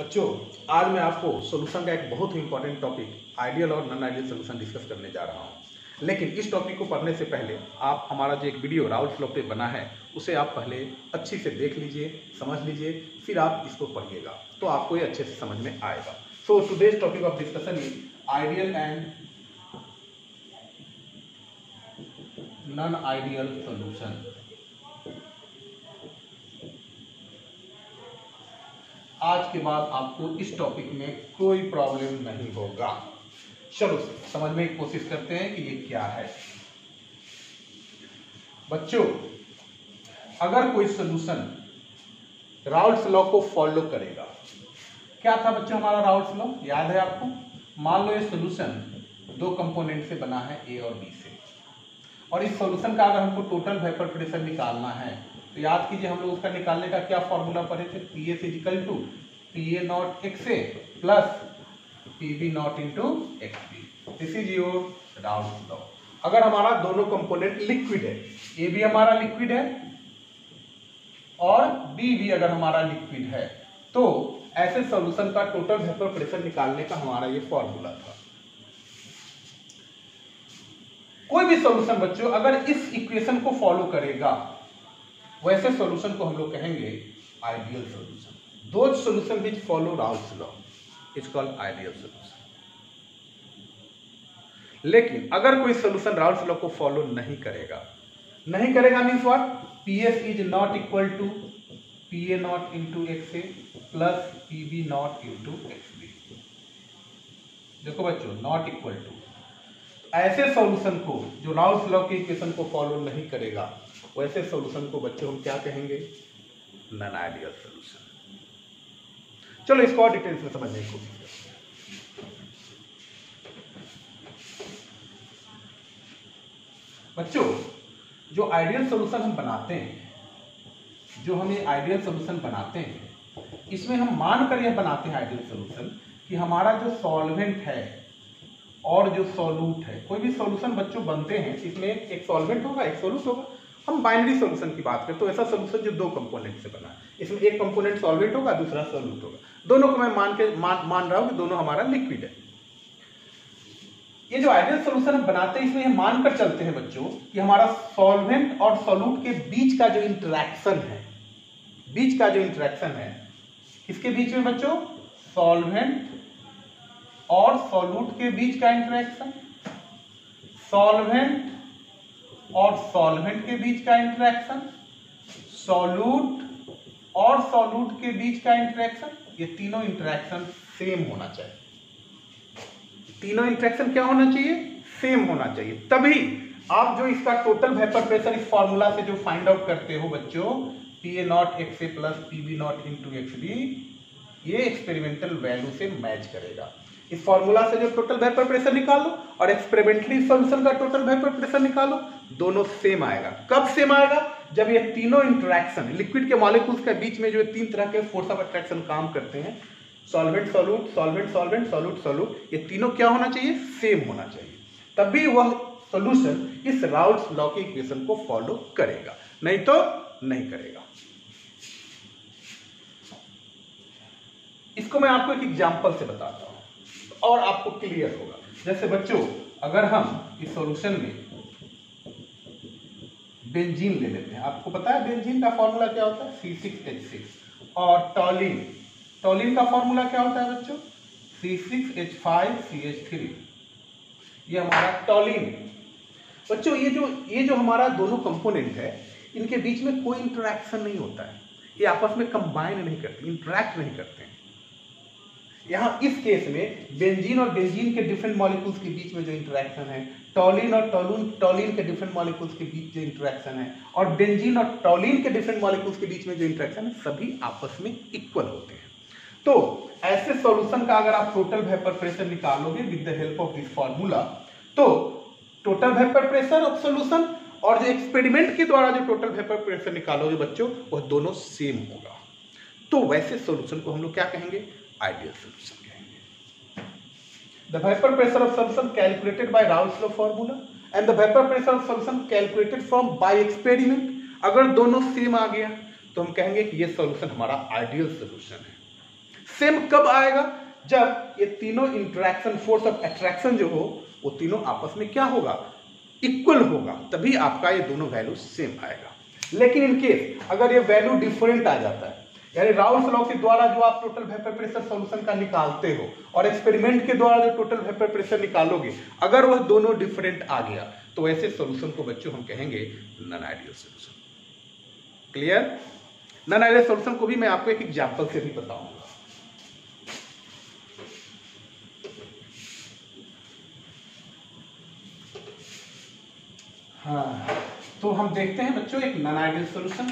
बच्चों, आज मैं आपको सॉल्यूशन का एक बहुत ही इंपॉर्टेंट टॉपिक आइडियल और नॉन आइडियल सॉल्यूशन डिस्कस करने जा रहा हूं। लेकिन इस टॉपिक को पढ़ने से पहले आप हमारा जो एक वीडियो राउल फ्लो पे बना है उसे आप पहले अच्छी से देख लीजिए, समझ लीजिए, फिर आप इसको पढ़िएगा तो आपको ये अच्छे से समझ में आएगा। So today's topic of discussion is ideal and non ideal solution. आज के बाद आपको इस टॉपिक में कोई प्रॉब्लम नहीं होगा। चलो समझने की कोशिश करते हैं कि ये क्या है। बच्चों, अगर कोई सॉल्यूशन राउल्स लॉ को फॉलो करेगा, क्या था बच्चों हमारा राउल्स लॉ, याद है आपको? मान लो ये सॉल्यूशन दो कंपोनेंट से बना है, ए और बी से, और इस सॉल्यूशन का अगर हमको टोटल वेपर प्रेशर निकालना है तो याद कीजिए हम लोग उसका निकालने का क्या फॉर्मूला पढ़े थे, P S equal to P A naught X A plus P B naught into X B. This is your Raoult's law. अगर हमारा दोनों कंपोनेंट लिक्विड है, ए भी हमारा लिक्विड है और बी भी अगर हमारा लिक्विड है, तो ऐसे सॉल्यूशन का टोटल वेपर प्रेशर निकालने का हमारा ये फॉर्मूला था। कोई भी सॉल्यूशन बच्चों अगर इस इक्वेशन को फॉलो करेगा, वैसे सॉल्यूशन को हम लोग कहेंगे ideal solution. Those solution which follow Raoult's law is called ideal solution. लेकिन अगर कोई सॉल्यूशन राउल्स लॉ को फॉलो नहीं करेगा means what, P S is not equal to P A naught into X A plus P B naught into X B. देखो बच्चों, not equal to, ऐसे solution को जो राउल्स लॉ के equation को फॉलो नहीं करेगा, वैसे सॉल्यूशन को बच्चों हम क्या कहेंगे, नॉन आइडियल सॉल्यूशन। चलो इसको और डिटेल्स में समझने की कोशिश करते हैं। बच्चों, जो आइडियल सॉल्यूशन हम बनाते हैं, जो हम ये आइडियल सॉल्यूशन बनाते हैं, इसमें हम मान कर यह बनाते हैं आइडियल सॉल्यूशन कि हमारा जो सॉल्वेंट है और जो सॉल्यूट है, कोई भी सॉल्यूशन बच्चों बनते हैं इसमें एक सॉल्वेंट होगा एक सॉल्यूट होगा। हम बाइनरी सॉल्यूशन की बात करें तो ऐसा सॉल्यूशन जो दो कंपोनेंट से बना है, इसमें एक कंपोनेंट सॉल्वेंट होगा दूसरा सॉल्यूट होगा। दोनों को मैं मान रहा हूं कि दोनों हमारा लिक्विड है। ये जो आइडियल सॉल्यूशन हम बनाते हैं इसमें मानकर चलते हैं बच्चों कि हमारा सॉल्वेंट और सॉल्यूट के बीच का जो इंटरेक्शन है, किसके बीच में बच्चों, सॉल्वेंट और सॉल्यूट के बीच का इंटरेक्शन, सॉल्वेंट और सॉल्वेंट के बीच का इंटरेक्शन, सॉल्यूट और सॉल्यूट के बीच का इंटरेक्शन, ये तीनों इंटरेक्शन सेम होना चाहिए। तीनों इंटरेक्शन क्या होना चाहिए, सेम होना चाहिए। तभी आप जो इसका टोटल वेपर प्रेशर इस फॉर्मूला से जो फाइंड आउट करते हो बच्चों, P A naught X A plus P B naught into X B, ये एक्सपेरिमेंटल वैल्यू से मैच करेगा। इस फॉर्मूला से जो टोटल वेपर प्रेशर निकालो और एक्सपेरिमेंटली सॉल्यूशन का टोटल वेपर प्रेशर निकालो, दोनों सेम आएगा। कब सेम आएगा, जब ये तीनों इंटरेक्शन लिक्विड के मॉलिक्यूल्स के बीच में जो तीन तरह के फोर्स ऑफ अट्रैक्शन काम करते हैं, solvent solute, solvent solvent, solute solute, ये तीनों क्या होना चाहिए, सेम होना चाहिए। तभी वह सॉल्यूशन इस राउल्स लॉ की इक्वेशन को फॉलो करेगा, नहीं तो नहीं करेगा। इसको मैं आपको एक एग्जांपल से बताता हूं और आपको क्लियर होगा। जैसे बच्चों, अगर हम इस सॉल्यूशन में बेंजीन ले लेते हैं, आपको पता है बेंजीन का फॉर्मूला क्या होता है, C6H6, और टॉलिन का फॉर्मूला क्या होता है बच्चों, C6H5CH3। ये हमारा टॉलिन। बच्चों, ये जो हमारा दोनों कंपोनेंट है, इनके बीच में कोई इंटरेक्शन नहीं होता है, ये आपस में कंबाइन नहीं करते, इंटरेक्ट नहीं करते हैं। यहाँ इस केस में बेंजीन और बेंजीन के डिफरेंट मॉलिक्यूल्स के बीच में जो इंटरेक्शन है, टॉलिन और टॉलिन के डिफरेंट मॉलिक्यूल्स के बीच जो इंटरेक्शन है, और बेंजीन और टॉलिन के डिफरेंट मॉलिक्यूल्स के बीच में जो इंटरेक्शन है, सभी आपस में इक्वल होते हैं। तो ऐसे सॉल्यूशन का अगर आप टोटल वेपर प्रेशर निकालोगे with the help of this formula, तो total vapour pressure of solution और जो एक्सपेरिमेंट के द्वारा जो टोटल वेपर प्रेशर निकालोगे बच्चों, वह दोनों सेम होगा। तो वैसे सॉल्यूशन को हम लोग क्या कहेंगे, आइडियल सॉल्यूशन कहेंगे। The vapor pressure of solution calculated by Raoult's law formula and the vapor pressure of solution calculated from by experiment, अगर दोनों सेम आ गया तो हम कहेंगे कि ये सॉल्यूशन हमारा आइडियल सॉल्यूशन है। सेम कब आएगा? जब ये तीनों इंटरेक्शन, फोर्स ऑफ अट्रैक्शन जो हो, वो तीनों आपस में क्या होगा? इक्वल होगा, तभी आपका ये दोनों वैल्यू सेम आएगा। लेकिन इन केस अगर ये वैल्यू डिफरेंट आ जाता है, यानी राउल्स लॉ के द्वारा जो आप टोटल वेपर प्रेशर सॉल्यूशन का निकालते हो और एक्सपेरिमेंट के द्वारा जो टोटल वेपर प्रेशर निकालोगे, अगर वह दोनों डिफरेंट आ गया तो ऐसे सॉल्यूशन को बच्चों हम कहेंगे non ideal solution. Clear? Non ideal solution को भी मैं आपको एक एग्जांपल से भी बताऊंगा। हाँ, तो हम देखते हैं बच्चों एक नॉन आइडियल सॉल्यूशन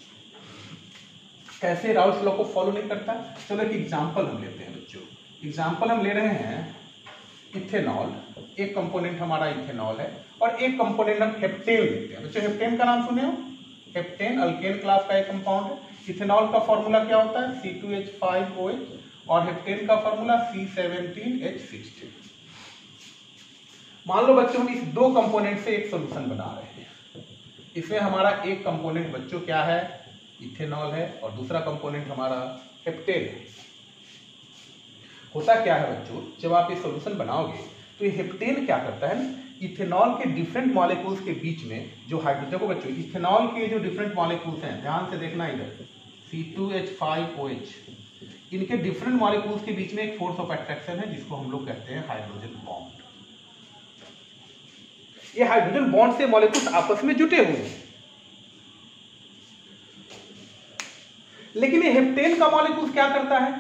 कैसे राउल्स लॉ को फॉलो नहीं करता। चलो एक एग्जांपल हम लेते हैं बच्चों। एग्जांपल हम ले रहे हैं इथेनॉल, एक कंपोनेंट हमारा इथेनॉल है और एक कंपोनेंट हम हेप्टेन लेते हैं। बच्चों हेप्टेन का नाम सुने हो? हेप्टेन अल्केन क्लास का एक कंपाउंड है। इथेनॉल का फॉर्मूला क्या होता है? C2H5OH और हेप्टेन का फॉर्मूला C17H16। मान लो बच्चों हम इस दो कंपोनेंट से एक सॉल्यूशन बना रहे हैं। इसमें हमारा एक कंपोनेंट बच्चों क्या है? इथेनॉल है और दूसरा कंपोनेंट हमारा हेप्टेन है। होता क्या है बच्चों, जब आप ये सॉल्यूशन बनाओगे तो ये हेप्टेन क्या करता है ना, इथेनॉल के डिफरेंट मॉलिक्यूल्स के बीच में जो हाइड्रोजन, देखो बच्चों इथेनॉल के जो डिफरेंट मॉलिक्यूल्स हैं, ध्यान से देखना इधर, C2H5OH, इनके डिफरेंट मॉलिक्यूल्स के बीच में एक फोर्स ऑफ अट्रैक्शन है जिसको हम लोग कहते हैं हाइड्रोजन बॉन्ड। ये हाइड्रोजन बॉन्ड से मॉलिक्यूल्स आपस में जुटे हुए हैं। लेकिन ये हेप्टेन का मॉलिक्यूल क्या करता है?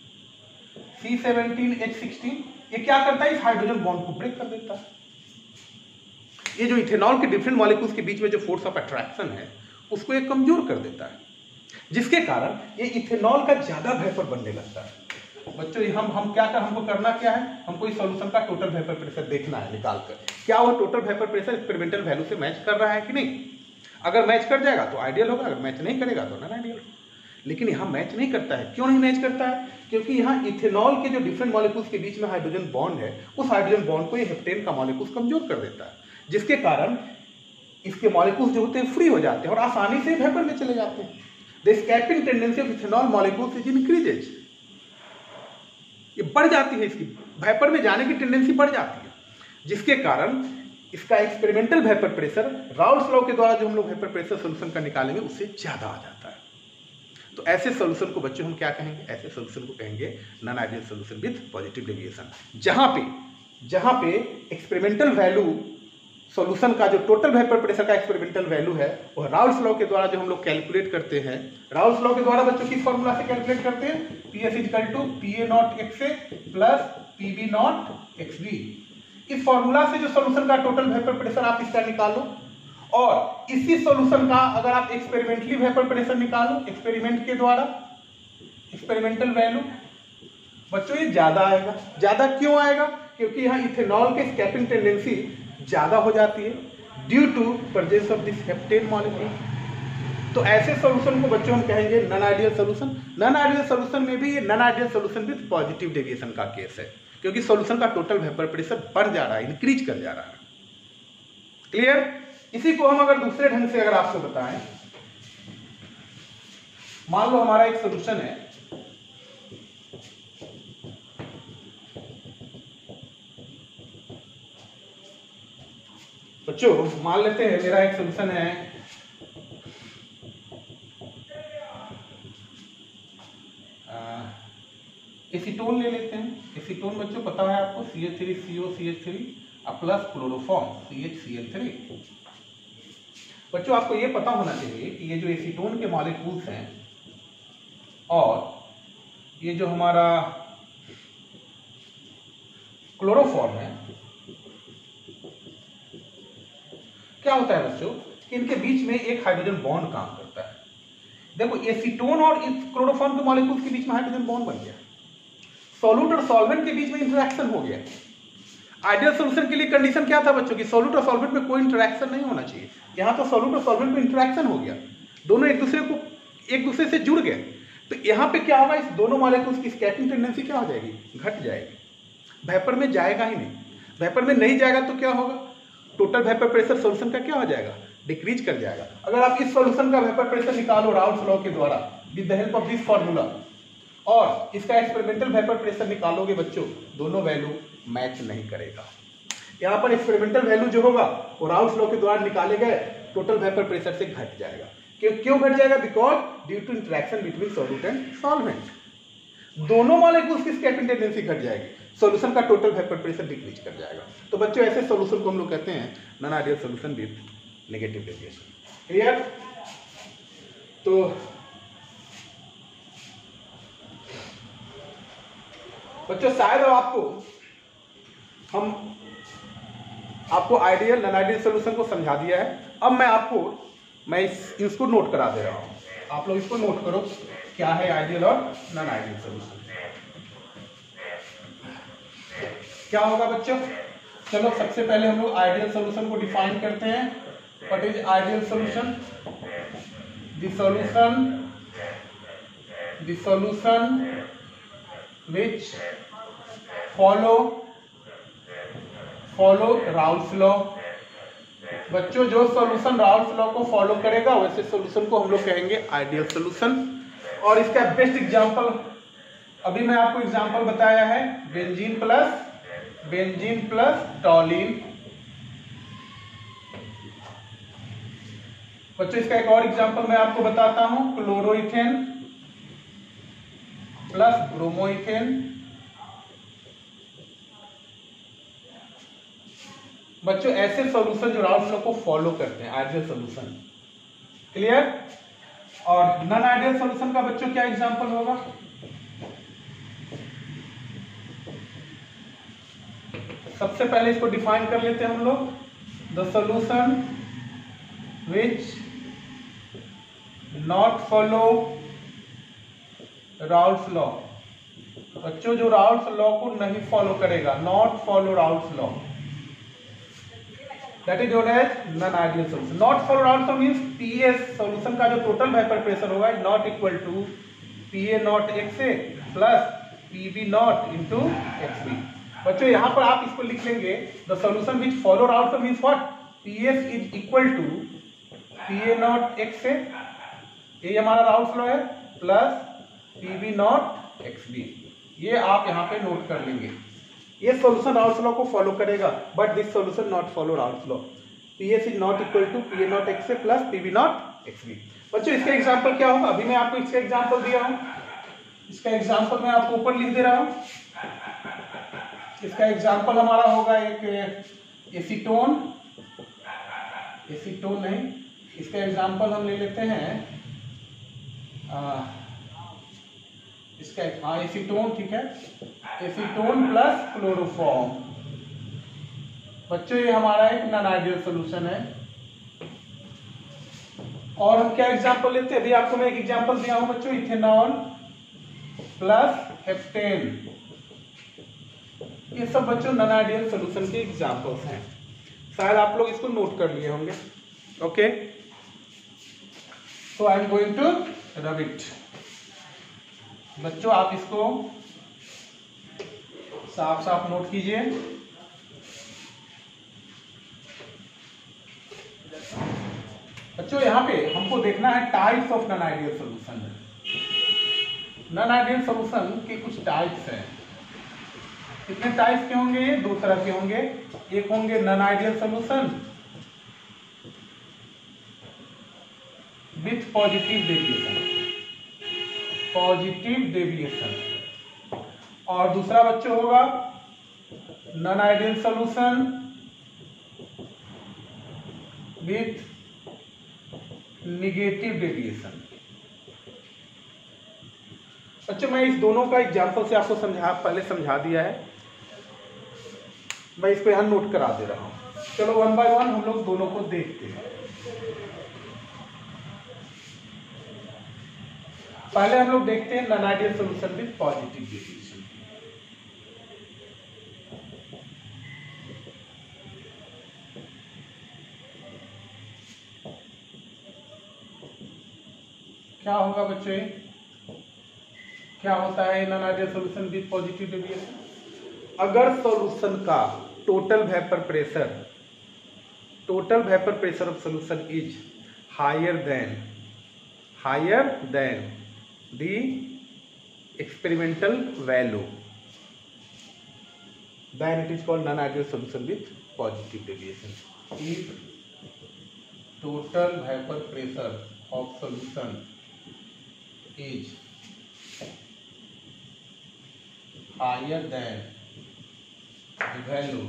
C17H16, ये क्या करता है? इस हाइड्रोजन बॉन्ड को ब्रेक कर देता है। ये जो इथेनॉल के डिफरेंट मॉलिक्यूल्स के बीच में जो फोर्स ऑफ अट्रैक्शन है उसको ये कमजोर कर देता है, जिसके कारण ये इथेनॉल का ज्यादा वेपर बनने लगता है। बच्चों हम क्या कर, हमको करना क्या है? हमको इस सॉल्यूशन का टोटल वेपर प्रेशर देखना है निकाल कर, क्या वो total vapour pressure experimental value से मैच कर रहा है कि नहीं। अगर मैच कर जाएगा तो आइडियल होगा, अगर मैच नहीं करेगा तो नॉन आइडियल। लेकिन यहाँ मैच नहीं करता है। क्यों नहीं मैच करता है? क्योंकि यहाँ इथेनॉल के जो डिफरेंट मॉलिक्यूल्स के बीच में हाइड्रोजन बॉन्ड है, उस हाइड्रोजन बॉन्ड को ये हेप्टेन का मॉलिक्यूल कमजोर कर देता है, जिसके कारण इसके मॉलिक्यूल्स जो होते हैं फ्री हो जाते हैं और आसानी से वेपर में चले जाते हैं। The escaping tendency of ethanol molecules is increases, ये बढ़ जाती है, इसकी वेपर में जाने की टेंडेंसी बढ़ जाती है, जिसके कारण इसका experimental vapour pressure Raoult's law के द्वारा जो हम लोग वेपर प्रेशर सॉल्यूशन का निकालेंगे उससे ज्यादा आ जाता है। तो ऐसे सॉल्यूशन को बच्चों हम क्या कहेंगे? ऐसे सॉल्यूशन को कहेंगे non ideal solution with positive deviation. जहां पे एक्सपेरिमेंटल वैल्यू सॉल्यूशन का जो टोटल वेपर प्रेशर का एक्सपेरिमेंटल वैल्यू है वो राउल्स लॉ के द्वारा जो हम लोग कैलकुलेट करते हैं, राउल्स लॉ के द्वारा बच्चों किस फॉर्मूला से कैलकुलेट करते हैं? PS=PA0XA plus PB0XB। इस फॉर्मूला से जो सॉल्यूशन का टोटल वेपर प्रेशर आप इसका निकालो और इसी सॉल्यूशन का अगर आप एक्सपेरिमेंटली वेपर प्रेशर निकालो एक्सपेरिमेंट के द्वारा, एक्सपेरिमेंटल वैल्यू बच्चों ये ज्यादा आएगा। ज्यादा क्यों आएगा? क्योंकि यहाँ इथेनॉल के एस्केपिंग टेंडेंसी ज्यादा हो जाती है due to presence of this heptane molecule. तो ऐसे सॉल्यूशन को बच्चों हम कहेंगे non ideal solution. Non ideal solution में भी ये non ideal solution with positive deviation का केस है, क्योंकि सॉल्यूशन का टोटल वेपर प्रेशर बढ़ जा रहा है, इंक्रीज कर जा रहा है। क्लियर? इसी को हम अगर दूसरे ढंग से अगर आपसे बताएं, मान लो हमारा एक सॉल्यूशन है, बच्चों मान लेते हैं मेरा एक सॉल्यूशन है एसीटोन ले लेते हैं। एसीटोन बच्चों पता है आपको CH3COCH3 प्लस क्लोरोफॉर्म CHCl3। बच्चों आपको ये पता होना चाहिए कि ये जो एसीटोन के मॉलिक्यूल्स हैं और ये जो हमारा क्लोरोफॉर्म है, क्या होता है बच्चों कि इनके बीच में एक हाइड्रोजन बॉन्ड काम करता है। देखो एसीटोन और इस क्लोरोफॉर्म के मॉलिक्यूल्स के बीच में हाइड्रोजन बॉन्ड बन गया, सॉल्यूट और सॉल्वेंट के बीच में इंटरेक्शन हो गया। आइडियल सॉल्यूशन के लिए कंडीशन क्या था बच्चों की? सॉल्यूट और सॉल्वेंट में कोई इंटरेक्शन नहीं होना चाहिए। यहाँ तो सॉल्यूट और सॉल्वेंट में इंटरेक्शन हो गया, दोनों एक दूसरे से जुड़ गए। तो यहाँ पे क्या होगा? इस दोनों मॉलिक्यूल्स की एस्केपिंग टेंडेंसी क्या हो जाएगी? घट जाएगी, वेपर में जाएगा ही नहीं। वेपर में नहीं जाएगा तो क्या होगा? टोटल वेपर प्रेशर सॉल्यूशन का क्या हो जाएगा? डिक्रीज कर जाएगा। अगर आप इस सॉल्यूशन का वेपर प्रेशर निकालो राउल्स लॉ के द्वारा with the help of this formula, और इसका एक्सपेरिमेंटल वेपर प्रेशर निकालोगे बच्चों, दोनों वैल्यू मैच नहीं करेगा। यहाँ पर एक्सपेरिमेंटल वैल्यू जो होगा वो राउल्स लॉ के द्वारा निकाले गए टोटल वेपर प्रेशर से घट जाएगा। क्यों घट जाएगा? Because due to interaction between solute and solvent. दोनों मॉलिक्यूल्स की स्कैटरिंग टेंडेंसी घट जाएगी, सॉल्यूशन का टोटल वेपर प्रेशर डिक्रीज कर जाएगा। तो बच्चों ऐसे सॉल्यूशन को हम लोग कहते हैं non ideal solution with negative deviation. Clear? तो बच्चों शायद आपको आइडियल नॉन आइडियल सॉल्यूशन को समझा दिया है। अब मैं इसको नोट करा दे रहा हूं, आप लोग इसको नोट करो क्या है आइडियल और नॉन आइडियल सॉल्यूशन। क्या होगा बच्चों? चलो सबसे पहले हम लोग आइडियल सॉल्यूशन को डिफाइन करते हैं। What is ideal solution? The solution which follow Raoult's law. बच्चों जो सॉल्यूशन राउल्स लॉ को फॉलो करेगा वैसे सॉल्यूशन को हम लोग कहेंगे आइडियल सॉल्यूशन। और इसका बेस्ट एग्जांपल अभी मैं आपको एग्जांपल बताया है, बेंजीन प्लस टॉलिन। बच्चों इसका एक और एग्जांपल मैं आपको बताता हूं, क्लोरोइथेन प्लस ब्रोमोइथेन। बच्चों ऐसे सॉल्यूशन जो राउल्स लॉ को फॉलो करते हैं, आइडियल सॉल्यूशन। क्लियर? और नॉन आइडियल सॉल्यूशन का बच्चों क्या एग्जांपल होगा? सबसे पहले इसको डिफाइन कर लेते हैं हम लोग, the solution which not follow Raoult's law. बच्चों जो राउल्स लॉ को नहीं फॉलो करेगा, not follow Raoult's law, that is known as non ideal solution. Not follow Raoult's law means PS solution का जो टोटल वेपर प्रेशर होगा is not equal to PA not XA plus PB not into XB. बच्चों यहां पर आप इसको लिख लेंगे, the solution which follow Raoult's law means what? PS is equal to PA not XA, ये हमारा राउल्स लॉ है, प्लस पीबी नॉट एक्सबी। ये आप यहां पे नोट कर लेंगे। ये सॉल्यूशन राउल्स लॉ को फॉलो करेगा, but this solution not follow Raoult's law. PS is not equal to PA not XA plus PB not XB. बच्चों इसका एग्जांपल क्या होगा? अभी मैं आपको इसका एग्जांपल दिया हूं, इसका एग्जांपल मैं आपको ऊपर लिख दे रहा हूं। इसका एग्जांपल हमारा होगा एक एसीटोन नहीं, इसका एग्जांपल हम ले लेते हैं इसका एसीटोन। ठीक है, एसीटोन प्लस क्लोरोफॉर्म। बच्चों ये हमारा एक नॉन आइडियल सॉल्यूशन है। और हम क्या एग्जांपल लेते हैं? अभी आपको मैं एक एग्जांपल दिया हूं बच्चों, इथेनॉल प्लस हेप्टेन। ये सब बच्चों नॉन आइडियल सॉल्यूशन के एग्जांपल्स हैं। शायद आप लोग इसको नोट कर लिए होंगे। Okay, so I am going to rub it. बच्चों आप इसको साफ साफ नोट कीजिए। बच्चों यहां पे हमको देखना है types of non ideal solution. Non ideal solution के कुछ टाइप्स हैं। कितने टाइप्स के होंगे? ये दो तरह के होंगे। एक होंगे non ideal solution with positive deviation, और दूसरा बच्चों होगा non ideal solution with negative deviation. बच्चों मैं इस दोनों का एग्जांपल से आपको पहले समझा दिया है, मैं इसको यहां नोट करा दे रहा हूं। चलो वन बाय वन हम लोग दोनों को देखते हैं। पहले हम लोग देखते हैं non ideal solution with positive deviation. क्या होगा बच्चों? क्या होता है non ideal solution with positive deviation? अगर सॉल्यूशन का total vapour pressure of solution is higher than the experimental value, then it is called non-ideal solution with positive deviation. If total vapor pressure of solution is higher than the value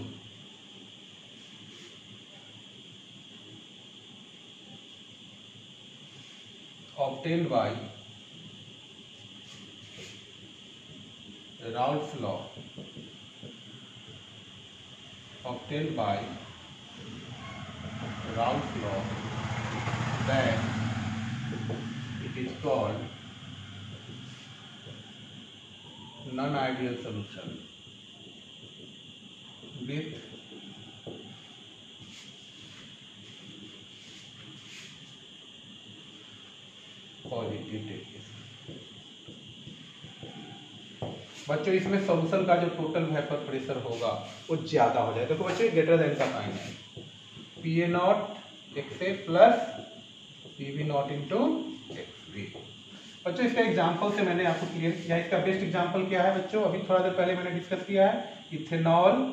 obtained by Raoult's law, then it is called non-ideal solution with positive deviation. बच्चों इसमें solution का जो total vapour pressure होगा वो ज्यादा हो जाए। देखो बच्चों ग्रेटर देन का साइन है, PA not XA plus PB not into XB। बच्चों इसका एग्जांपल से मैंने आपको क्लियर किया। इसका बेस्ट एग्जांपल क्या है बच्चों, अभी थोड़ा देर पहले मैंने डिस्कस किया है, इथेनॉल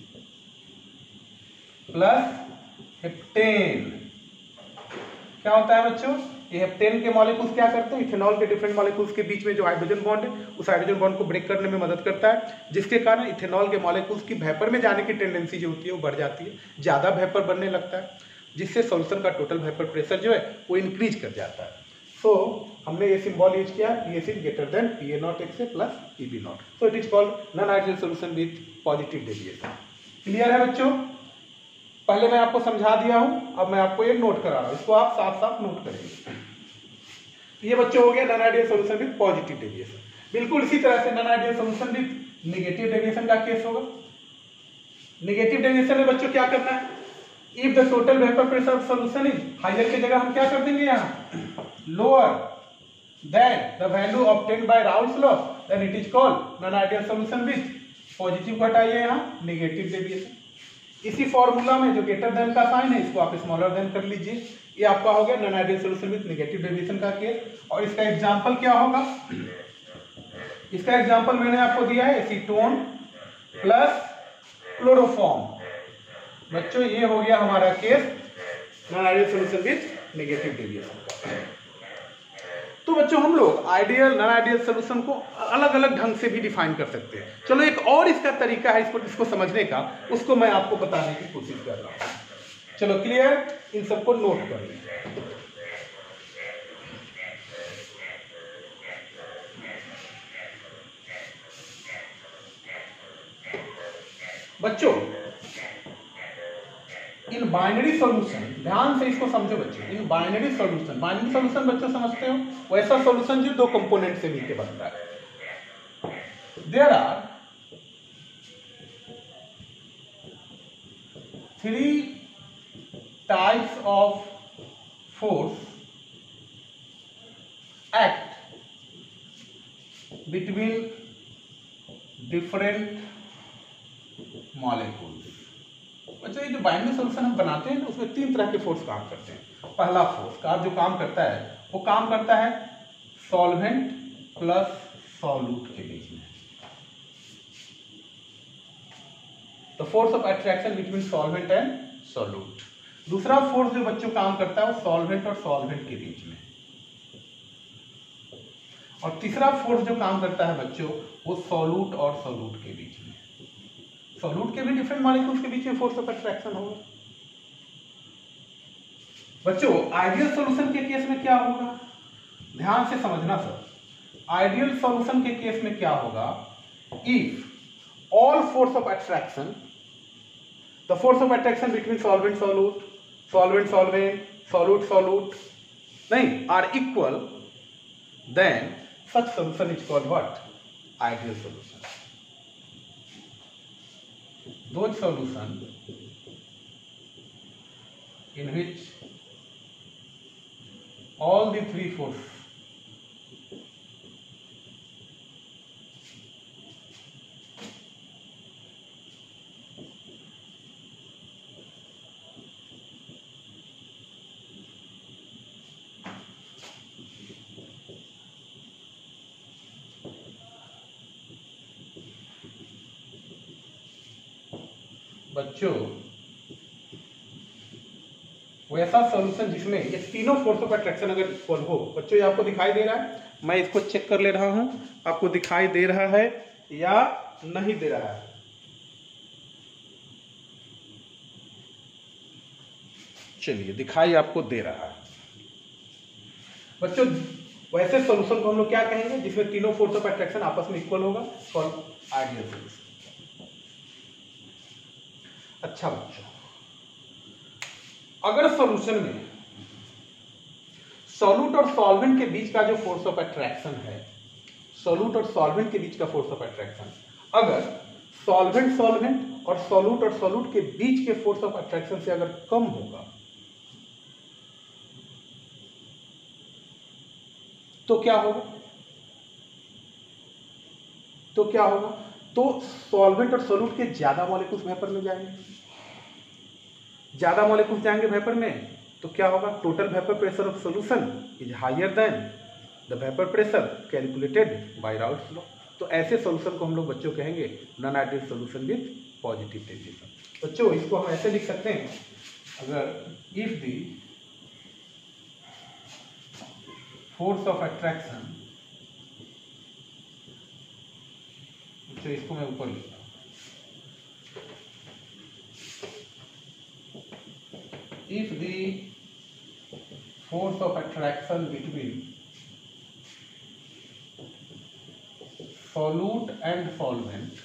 प्लस हेप्टेन। क्या होता है बच्चों, ये हेप्टेन के मॉलिक्यूल्स क्या करते हैं, इथेनॉल के डिफरेंट मॉलिक्यूल्स के बीच में जो हाइड्रोजन बॉन्ड है उस हाइड्रोजन बॉन्ड को ब्रेक करने में मदद करता है, जिसके कारण इथेनॉल के मॉलिक्यूल्स की वेपर में जाने की टेंडेंसी जो होती है वो बढ़ जाती है, ज़्यादा वेपर बनने लगता है, जिससे सॉल्यूशन का टोटल वेपर प्रेशर जो है वो इंक्रीज कर जाता है। सो हमने ये सिंबल यूज किया, PA is greater than PA not XA plus PB not, so it is called non ideal solution with positive deviation. Clear है बच्चों? पहले मैं आपको समझा दिया हूं, अब मैं आपको ये नोट करा रहा हूं, इसको आप साफ साफ नोट करेंगे। ये बच्चों हो गया non ideal solution with positive deviation. बिल्कुल इसी तरह से non ideal solution with negative deviation का केस होगा। नेगेटिव डेविएशन में बच्चों क्या करना है, if the total vapour pressure of solution is higher की जगह हम क्या कर देंगे यहाँ lower than the value obtained by Raoult's law, then it is called non ideal solution with positive हटाइए यहाँ नेगेटिव डेविएशन। इसी फॉर्मूला में जो ग्रेटर देन का साइन है इसको आप स्मॉलर देन कर लीजिए, ये आपका हो गया non ideal solution with negative deviation का केस। और इसका एग्जांपल क्या होगा, इसका एग्जांपल मैंने आपको दिया है एसीटोन प्लस क्लोरोफॉर्म। बच्चों ये हो गया हमारा case non ideal solution with negative deviation का। तो बच्चों हम लोग आइडियल नॉन आइडियल सॉल्यूशन को अलग अलग ढंग से भी डिफाइन कर सकते हैं। चलो एक और इसका तरीका है इसको समझने का, उसको मैं आपको बताने की कोशिश कर रहा हूं। चलो क्लियर, इन सबको नोट कर लें। बच्चों इन बाइनरी सॉल्यूशन, ध्यान से इसको समझो बच्चों, इन बाइनरी सॉल्यूशन बच्चों समझते हो, वैसा सॉल्यूशन जो दो कंपोनेंट से मिलकर बनता है। There are 3 types of force act between different molecules. बच्चों ये जो बाइनरी सॉल्यूशन हम बनाते हैं उसमें 3 तरह के फोर्स काम करते हैं। पहला फोर्स का जो काम करता है वो काम करता है सॉल्वेंट प्लस सॉल्यूट के बीच में, तो force of attraction between solvent and solute. दूसरा फोर्स जो बच्चों काम करता है वो सॉल्वेंट और सॉल्वेंट के बीच में, और तीसरा फोर्स जो काम करता है बच्चों वो सॉल्यूट और सॉल्यूट के बीच में। सॉल्यूट के भी डिफरेंट मॉलिक्यूल्स के बीच में फोर्स ऑफ अट्रैक्शन होगा। बच्चों आइडियल सॉल्यूशन के केस में क्या होगा, ध्यान से समझना सर। आइडियल सॉल्यूशन के केस में क्या होगा, if all force of attraction, the force of attraction between solvent solute, solvent solvent, solute solute नहीं are equal, then such solution is called what, ideal solution. Those solution in which all the 3 forces बच्चों वैसा solution जिसमें ये तीनों force of attraction अगर equal हो, बच्चों ये आपको दिखाई दे रहा है, मैं इसको चेक कर ले रहा हूं, आपको दिखाई दे रहा है या नहीं दे रहा है? चलिए दिखाई आपको दे रहा है। बच्चों वैसे सॉल्यूशन को हम लोग क्या कहेंगे जिसमें तीनों फोर्स ऑफ अट्रैक्शन आपस में इक्वल होगा, आइडियल सॉल्यूशन। अच्छा बच्चों, अगर सॉल्यूशन में सॉल्यूट और सॉल्वेंट के बीच का जो फोर्स ऑफ अट्रैक्शन है, सॉल्यूट और सॉल्वेंट के बीच का फोर्स ऑफ अट्रैक्शन, अगर सॉल्वेंट सॉल्वेंट और सॉल्यूट के बीच के फोर्स ऑफ अट्रैक्शन से अगर कम होगा तो क्या होगा? तो सॉल्वेंट और सॉल्यूट के ज्यादा मॉलिक्यूल्स वेपर में जाएंगे, ज्यादा मॉलिक्यूल्स जाएंगे वेपर में, तो क्या होगा? Total vapour pressure of solution is higher than the vapour pressure calculated by Raoult's law. तो ऐसे सॉल्यूशन को हम लोग बच्चों कहेंगे non ideal solution with positive deviation. बच्चों इसको हम ऐसे लिख सकते हैं, अगर if the force of attraction, तो इसको मैं ऊपर लिखता हूं, if the force of attraction between solute and solvent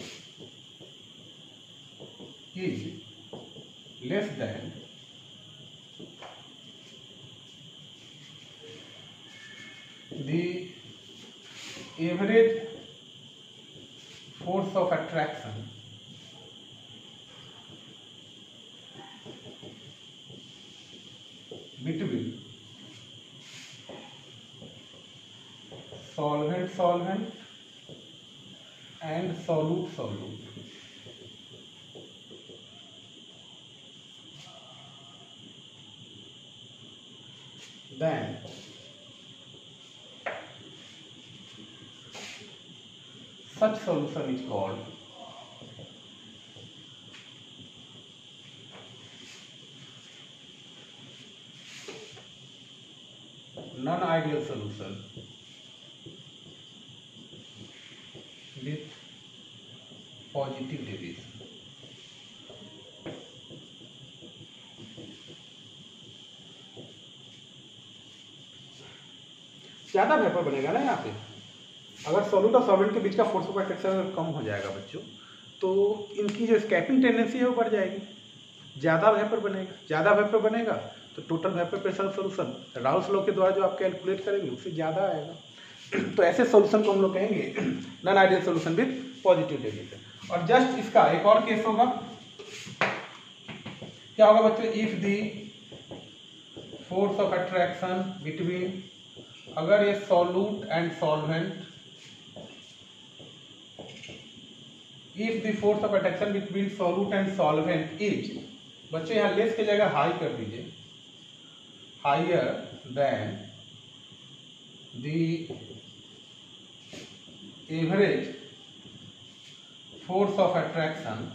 is less than the average force of attraction between solvent and solute, then such solution is called non-ideal solution with positive deviation। ज्यादा vapour बनेगा ना यहाँ पे, अगर solute और solvent के बीच का फोर्स ऑफ अट्रैक्शन कम हो जाएगा बच्चों, तो इनकी जो स्कैपिंग टेंडेंसी है वो बढ़ जाएगी, ज्यादा वेपर बनेगा, ज्यादा वेपर बनेगा तो total vapour pressure solution Raoult's law के द्वारा जो आप कैलकुलेट करेंगे उससे ज्यादा आएगा। तो ऐसे सॉल्यूशन को हम लोग कहेंगे non ideal solution with positive deviation. और जस्ट इसका एक और केस होगा, क्या होगा बच्चों? If the force of attraction between, अगर ये solute and solvent, if the force of attraction between solute and solvent is, बच्चों यहाँ लेस की जगह हाई कर दीजिए, higher than the average force of attraction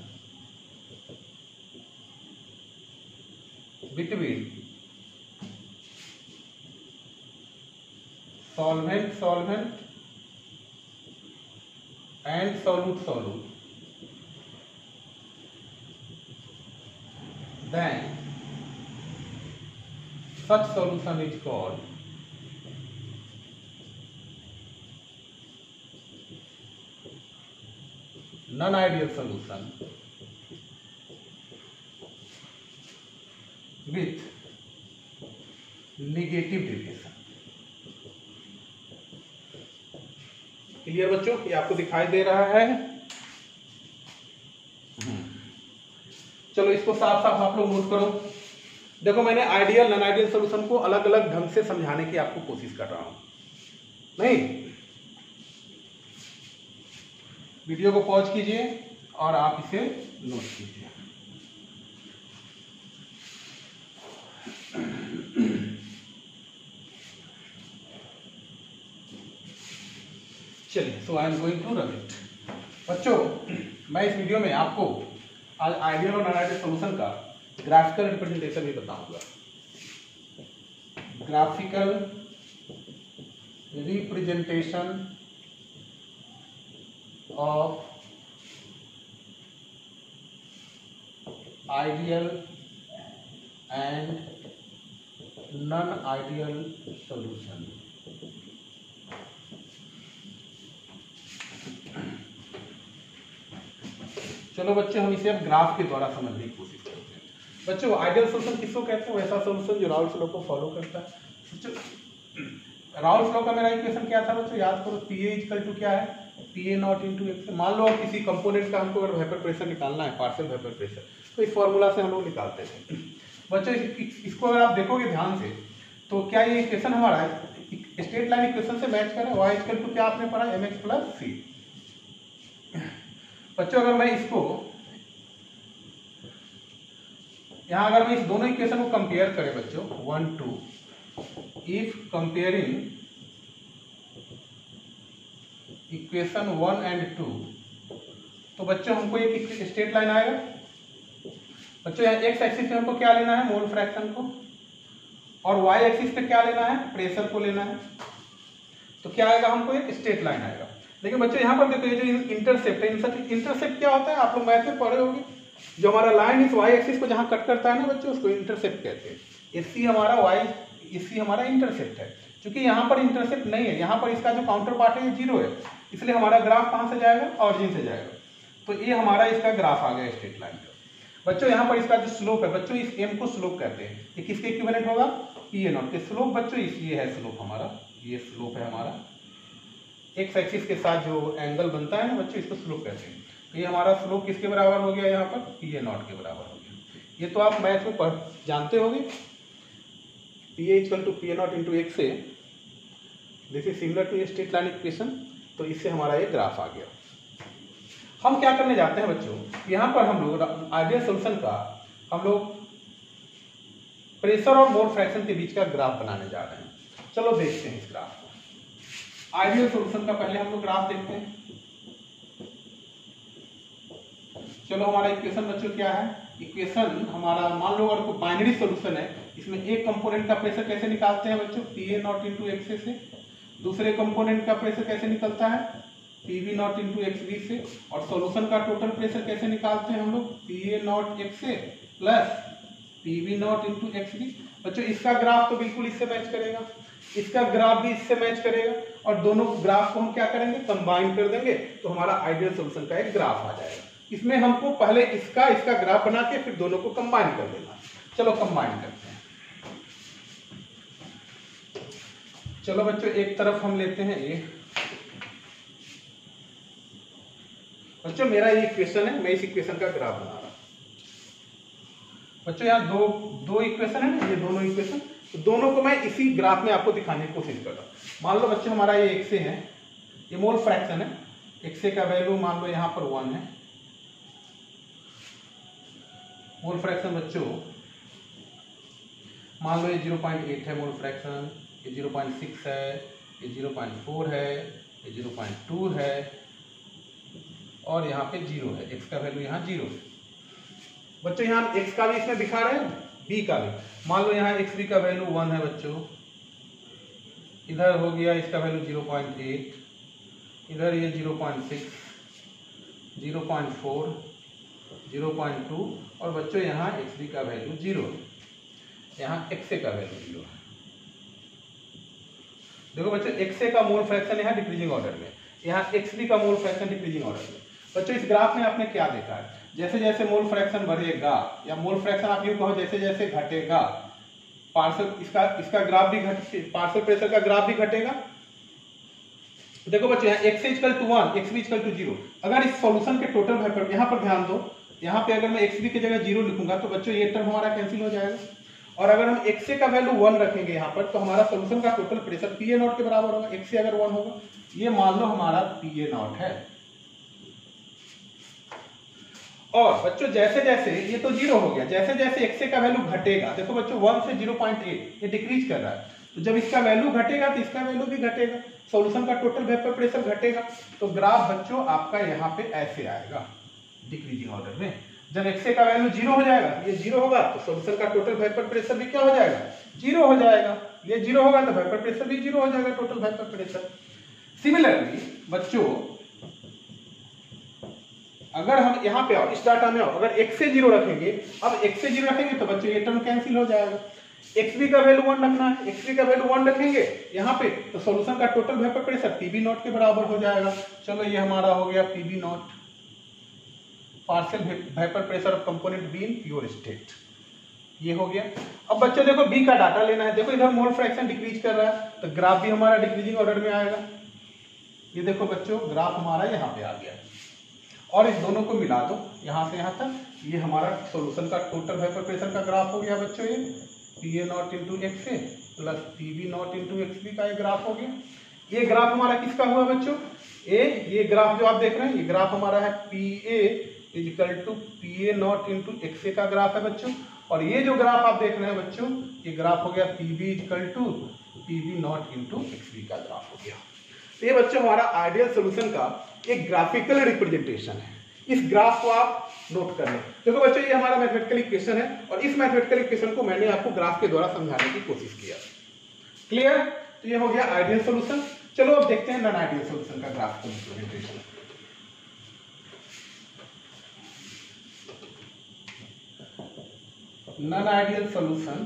between solvent and solute, then such solution is called non-ideal solution with negative deviation। Clear बच्चों? ये आपको दिखाई दे रहा है? चलो इसको साफ साफ आप लोग नोट करो। देखो मैंने आइडियल नॉन आइडियल सॉल्यूशन को अलग अलग ढंग से समझाने की आपको कोशिश कर रहा हूं, नहीं? वीडियो को पॉज कीजिए और आप इसे नोट कीजिए। चलिए, so I am going to run it. बच्चों मैं इस वीडियो में आपको आज आइडियल और नॉन आइडियल सॉल्यूशन का ग्राफिकल रिप्रेजेंटेशन भी बताऊंगा। Graphical representation of ideal and non ideal solution. चलो बच्चों हम इसे अब ग्राफ के द्वारा समझने की कोशिश करते हैं। बच्चों आइडियल सॉल्यूशन किसको कहते हैं? वैसा सॉल्यूशन जो राउल्स लॉ को फॉलो करता है। राउल्स लॉ का मेरा इक्वेशन क्या था बच्चों? याद करो, PA इक्वल टू क्या है? PA not into x. मान लो अब किसी कंपोनेंट का हमको अगर वेपर प्रेशर निकालना है, पार्शियल वेपर प्रेशर, तो इस फॉर्मूला से हम लोग निकालते थे। बच्चों इसको अगर आप देखोगे ध्यान से तो क्या ये इक्वेशन हमारा स्ट्रेट लाइन इक्वेशन से मैच कर रहा है? वाई इक्वल टू क्या आपने पढ़ा? mx plus c. बच्चों अगर मैं इसको यहां अगर मैं इस दोनों इक्वेशन को कंपेयर करें बच्चों 1 2, इफ कंपेयरिंग इक्वेशन 1 एंड 2, तो बच्चों हमको एक स्ट्रेट लाइन आएगा। बच्चों यहाँ एक्स एक्सिस पे हमको क्या लेना है? मोल फ्रैक्शन को, और वाई एक्सिस पे क्या लेना है? प्रेशर को लेना है। तो क्या आएगा? हमको एक स्ट्रेट लाइन आएगा। लेकिन बच्चों यहाँ पर देखो ये जो इंटरसेप्ट है, इंटरसेप्ट क्या होता है? आप लोग मैथ में पढ़े होंगे, जो हमारा लाइन इस वाई एक्सिस को जहाँ कट करता है ना बच्चों, उसको इंटरसेप्ट कहते हैं। इससी हमारा वाई, इससी हमारा इंटरसेप्ट है। क्योंकि यहाँ पर इंटरसेप्ट नहीं है, यहाँ पर इसका जो काउंटर पार्ट है ये 0 है, इसलिए हमारा ग्राफ कहाँ से जाएगा? ऑरिजिन से जाएगा। तो ये हमारा इसका ग्राफ आ गया स्ट्रेट लाइन का। बच्चों यहाँ पर इसका जो स्लोप है बच्चों, इस एम को स्लोप कहते हैं। ये किसके इक्विवेलेंट होगा? PA नॉट के। स्लोप बच्चों ये है स्लोप हमारा, ये स्लोप है हमारा। एक्स एक्सिस के साथ जो एंगल बनता है ना बच्चों, इसको स्लोप कहते हैं। तो ये हमारा स्लोप किसके बराबर हो गया? यहाँ पर PA नॉट के बराबर हो गया। ये तो आप मैथ में जानते होंगे, PA equal to PA not into x से। This is similar to straight line equation. तो इससे हमारा ये ग्राफ आ गया। हम क्या करने जाते हैं बच्चों, यहाँ पर हम लोग आइडियल सॉल्यूशन का हम लोग प्रेशर और मोल फ्रैक्शन के बीच का ग्राफ बनाने जा रहे हैं। चलो देखते हैं इस ग्राफ को। आइडियल सॉल्यूशन का पहले हम लोग ग्राफ देखते हैं। चलो हमारा इक्वेशन बच्चों क्या है? इक्वेशन हमारा मान लो अगर बाइनरी सॉल्यूशन है, इसमें एक कंपोनेंट का प्रेशर कैसे निकालते हैं बच्चों? PA नॉट इंटू एक्स से। दूसरे कंपोनेंट का प्रेशर कैसे निकलता है? PB नॉट इंटू XB से। और सॉल्यूशन का टोटल प्रेशर कैसे निकालते हैं हम लोग? PA नॉट एक्स से plus PB not into XB। बच्चों इसका ग्राफ तो बिल्कुल इससे मैच करेगा, इसका ग्राफ भी इससे मैच करेगा, और दोनों ग्राफ को हम क्या करेंगे? कंबाइन कर देंगे, तो हमारा आइडियल सॉल्यूशन का एक ग्राफ आ जाएगा। इसमें हमको पहले इसका ग्राफ बना के फिर दोनों को कंबाइन कर देना। चलो कंबाइन करते हैं। चलो बच्चों एक तरफ हम लेते हैं ये। बच्चों मेरा ये इक्वेशन है, मैं इस इक्वेशन का ग्राफ बना रहा हूं। बच्चों यहाँ दो इक्वेशन है ना, ये दोनों इक्वेशन, तो दोनों को मैं इसी ग्राफ में आपको दिखाने की कोशिश कर रहा हूँ। मान लो बच्चों हमारा ये एक्स है, ये मोल फ्रैक्शन है। एक्स का वैल्यू मान लो यहाँ पर 1 है। मोल फ्रैक्शन बच्चों मान लो ये 0.8 है मोल फ्रैक्शन, ये 0.6 है, ये 0.4 है, ये 0.2 है, और यहाँ पे 0 है। x का वैल्यू यहाँ 0 है। बच्चों यहाँ x का भी इसमें दिखा रहे हैं, b का भी। मान लो यहाँ xb का वैल्यू 1 है बच्चों, इधर हो गया इसका वैल्यू 0.8, इधर ये 0.6, 0.4, 0.2, और बच्चों यहाँ xb का वैल्यू 0 है, यहाँ xa का वैल्यू 0 है। देखो बच्चों xa का मोल फ्रैक्शन यहाँ डिक्रीजिंग ऑर्डर में, यहाँ xb का मोल फ्रैक्शन डिक्रीजिंग ऑर्डर में। बच्चों इस ग्राफ में आपने क्या देखा है? जैसे जैसे मोल फ्रैक्शन बढ़ेगा, या मोल फ्रैक्शन आप यूँ कहो जैसे जैसे घटेगा, पार्शियल इसका ग्राफ भी पार्शियल प्रेशर का ग्राफ भी घटेगा। देखो बच्चों यहाँ x equal to 1, xb equal to 0। अगर इस सॉल्यूशन के टोटल वेपर, यहाँ पर ध्यान दो, यहाँ पे अगर मैं xb की जगह 0 लिखूंगा तो बच्चों ये टर्म हमारा कैंसिल हो जाएगा। और अगर हम xa का वैल्यू 1 रखेंगे यहाँ पर, तो हमारा सॉल्यूशन का टोटल प्रेशर PA नॉट के बराबर होगा। xa अगर 1 होगा, ये मान लो हमारा PA नॉट है। और बच्चों जैसे जैसे ये तो 0 हो गया, जैसे जैसे xa का वैल्यू घटेगा, देखो बच्चों 1 से 0.8 ये डिक्रीज कर रहा है, तो जब इसका वैल्यू घटेगा तो इसका वैल्यू भी घटेगा, सॉल्यूशन का टोटल वेपर प्रेशर घटेगा। तो ग्राफ बच्चों आपका यहाँ पे ऐसे आएगा डिक्रीजिंग ऑर्डर में। जब XA का वैल्यू 0 हो जाएगा, ये 0 होगा तो सॉल्यूशन का टोटल वेपर प्रेशर भी क्या हो जाएगा, 0 हो जाएगा। ये 0 होगा तो वेपर प्रेशर भी 0 हो जाएगा, टोटल वेपर प्रेशर। सिमिलरली बच्चों अगर हम यहाँ पे आओ, इस डाटा में आओ, अगर XA 0 रखेंगे, अब XA 0 रखेंगे तो बच्चों ये टर्म कैंसिल हो जाएगा। XB का वैल्यू 1 रखना है, XB का वैल्यू 1 रखेंगे यहाँ पे तो सॉल्यूशन का total vapour pressure PB not के बराबर हो जाएगा। चलो ये हमारा हो गया PB not, partial vapour pressure of component B in pure state, ये हो गया। अब बच्चों देखो B का डाटा लेना है, देखो इधर मोल फ्रैक्शन डिक्रीज कर रहा है तो ग्राफ भी हमारा डिक्रीजिंग ऑर्डर में आएगा। ये देखो बच्चों ग्राफ हमारा यहाँ पे आ गया और इस दोनों को मिला दो यहाँ से यहाँ तक, ये हमारा सॉल्यूशन का टोटल वेपर प्रेशर का ग्राफ हो गया बच्चों। ये PA not into XA plus PB not into XB का ये ग्राफ हो गया। ये ग्राफ हमारा किसका हुआ बच्चों, ये ग्राफ जो आप देख रहे हैं ये ग्राफ हमारा है PA is equal to PA not into XA का ग्राफ है बच्चों। और ये जो ग्राफ आप देख रहे हैं बच्चों ये ग्राफ हो गया PB is equal to PB not into XB का ग्राफ हो गया। तो ये बच्चों हमारा आइडियल सोल्यूशन का एक ग्राफिकल रिप्रेजेंटेशन है। इस ग्राफ को आप नोट कर लें। देखो बच्चों ये हमारा मैथमेटिकल इक्वेशन है और इस मैथमेटिकल इक्वेशन को मैंने आपको ग्राफ के द्वारा समझाने की कोशिश किया। क्लियर? तो ये हो गया आइडियल सॉल्यूशन। चलो अब देखते हैं नॉन आइडियल सॉल्यूशन का graphical representation. Non ideal solution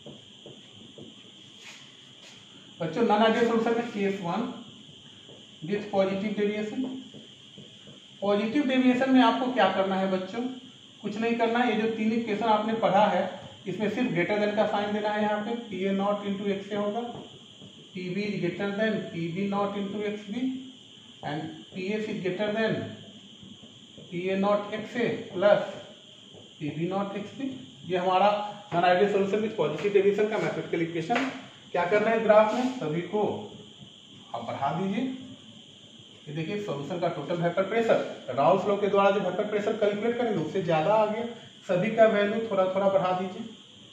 बच्चों, नॉन आइडियल सॉल्यूशन में case 1 with positive deviation. Positive deviation में आपको क्या करना है बच्चों, कुछ नहीं करना है। ये जो तीन इक्वेशन आपने पढ़ा है इसमें सिर्फ ग्रेटर देन का साइन देना है। यहाँ पे PA नॉट इंटू XA होगा, PB is greater than PB not into XB and PS is greater than PA not XA plus PB not XB। ये हमारा non ideal solution with positive deviation का mathematical equation. क्या करना है graph में, सभी को आप बढ़ा दीजिए। ये देखिए सॉल्यूशन का total vapour pressure Raoult's law के द्वारा जो वेपर प्रेशर कैलकुलेट करेंगे उससे ज्यादा आ गया, सभी का वैल्यू थोड़ा थोड़ा बढ़ा दीजिए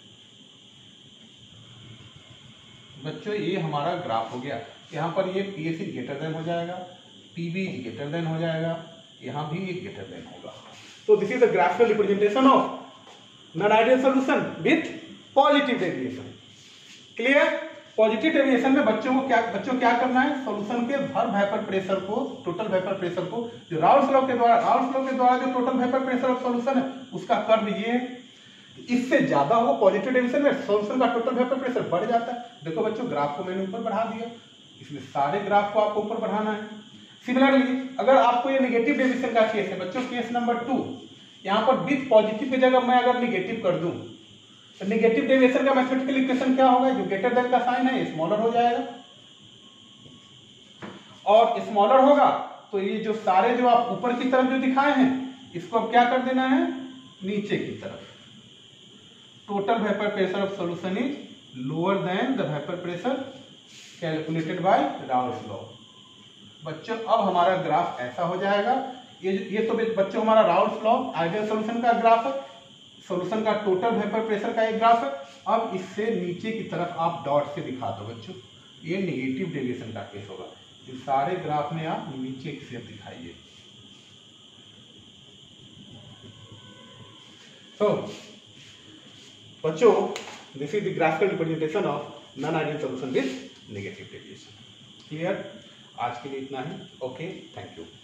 बच्चों। ये हमारा ग्राफ हो गया। यहाँ पर ये PS ग्रेटर देन हो जाएगा, PB ग्रेटर देन हो जाएगा, यहाँ भी ये ग्रेटर देन होगा। तो this is the graphical representation of non ideal solution with positive deviation. Clear? Positive deviation में बच्चों क्या करना है, सॉल्यूशन के हर वेपर प्रेशर को, टोटल वेपर प्रेशर को जो राउल्स लॉ के द्वारा जो total vapour pressure of solution है उसका कर्व ये है। इससे ज्यादा हो पॉजिटिव डेविएशन में सॉल्यूशन का टोटल वेपर प्रेशर बढ़ जाता है। देखो बच्चों ग्राफ को मैंने ऊपर बढ़ा दिया, इसमें सारे ग्राफ को आपको ऊपर बढ़ाना है। सिमिलरली अगर आपको ये नेगेटिव डेविएशन का केस है बच्चों, केस नंबर 2, यहाँ पर विथ पॉजिटिव की जगह मैं अगर निगेटिव कर दूं तो नेगेटिव डेविएशन का मैथमेटिकल इक्वेशन क्या होगा, जो ग्रेटर देन का साइन है स्मॉलर हो जाएगा और स्मॉलर होगा तो ये जो सारे जो आप ऊपर की तरफ जो दिखाए हैं इसको अब क्या कर देना है नीचे की तरफ। Total vapour pressure of solution is lower than the vapour pressure calculated by Raoult's law. बच्चों अब हमारा ग्राफ ऐसा हो जाएगा। ये तो बच्चों हमारा राउल्स लॉ आइडियल सॉल्यूशन का ग्राफ है, सॉल्यूशन का टोटल वेपर प्रेशर का एक ग्राफ है। अब इससे नीचे की तरफ आप डॉट से दिखा दो बच्चों, ये नेगेटिव डेविएशन का केस होगा। इस सारे ग्राफ में आप नीचे की तरफ दिखाइए। तो बच्चों this is the graphical representation of non ideal solution with negative deviation. Clear? आज के लिए इतना ही। Okay, thank you.